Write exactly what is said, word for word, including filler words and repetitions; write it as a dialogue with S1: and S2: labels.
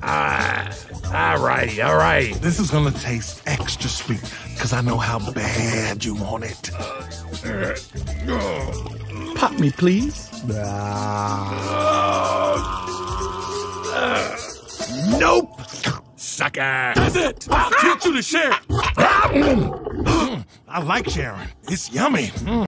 S1: Ah, all righty, all right.
S2: This is gonna taste extra sweet, because I know how bad you want it.
S3: Pop me, please.
S1: Nope! Sucker!
S2: That's it! I'll teach you to share. I like sharing. It's yummy. Mm.